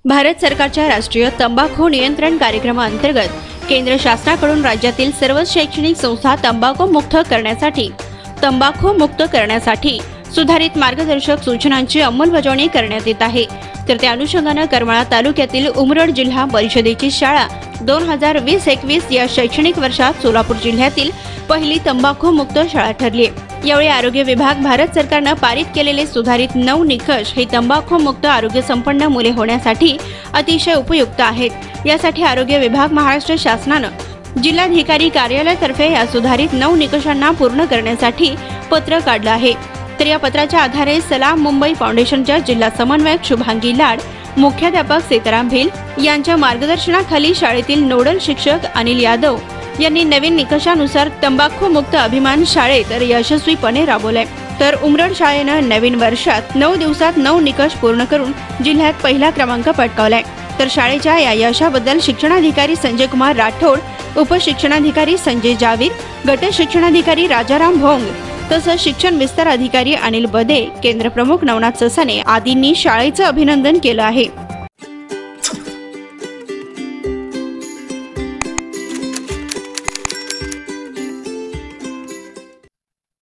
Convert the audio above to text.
भारत सरकारच्या राष्ट्रीय तंबाखू नियंत्रण कार्यक्रमाअंतर्गत केंद्र शासनाकडून राज्यातील सर्व शैक्षणिक संस्था तंबाखू मुक्त करण्यासाठी सुधारित मार्गदर्शक सूचनांची अंमलबजावणी करण्यात येत आहे। तर त्या अनुषंगाने करमाळा तालुक्यातील उमरड जिल्हा परिषदेची शाळा 2020-21 या शैक्षणिक वर्षात सोलापूर जिल्ह्यातील पहिली तंबाखू मुक्त शाळा ठरली आहे। यावेळी आरोग्य विभाग भारत सरकारने पारित केलेले सुधारित 9 निकष हे तंबाखू मुक्त आरोग्य संपन्न मुले होण्यासाठी अतिशय उपयुक्त आहेत। यासाठी आरोग्य विभाग महाराष्ट्र शासनाने जिल्हाधिकारी कार्यालयातर्फे या सुधारित 9 निकषांना पूर्ण करण्यासाठी पत्र काढले आहे। तर या पत्राच्या आधारे सलाम मुंबई फाउंडेशनच्या जिल्हा समन्वयक शुभांगी लाड, मुख्याध्यापक सीताराम भिल यांच्या मार्गदर्शनाखाली शाळेतील नोडल शिक्षक अनिल यादव यांनी नवीन निकषानुसार तंबाखू मुक्त अभियान शाळेत यशस्वीपणे राबवले। तर उमरड शाळेने नवीन वर्षात 9 दिवसात 9 निकष पूर्ण करून जिल्ह्यात पहिला क्रमांक पटकावलाय। तर शाळेच्या या यशाबद्दल शिक्षणाधिकारी संजय कुमार राठोड, उपशिक्षणाधिकारी संजय जावीर, गट शिक्षणाधिकारी राजाराम भोंग तसंच शिक्षण विस्तार अधिकारी अनिल बदे, केंद्र प्रमुख नवनाथ ससाने आदींनी शाळेचं अभिनंदन केलं आहे।